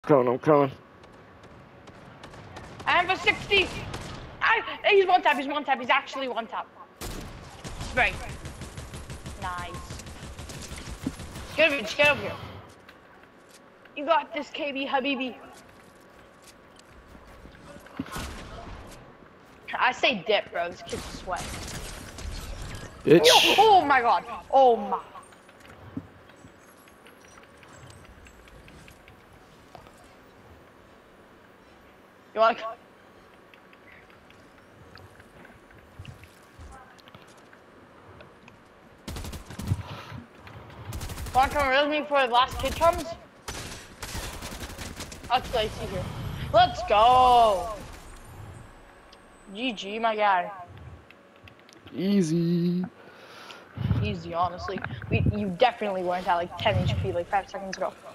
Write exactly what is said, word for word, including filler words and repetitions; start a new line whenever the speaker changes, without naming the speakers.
Coming, I'm coming.
I have a sixty. I, he's one tap, he's one tap, he's actually one tap. Right. Nice. Get over here, just get over here. You got this, K B Habibi. I say dip, bro. This kid's sweat.
Bitch.
Yo, oh my god. Oh my. You wanna? Wanna come with me for the last kid comes? That's what I see here. Let's go. G G, my guy.
Easy.
Easy, honestly. We, you definitely weren't at like ten H P like five seconds ago.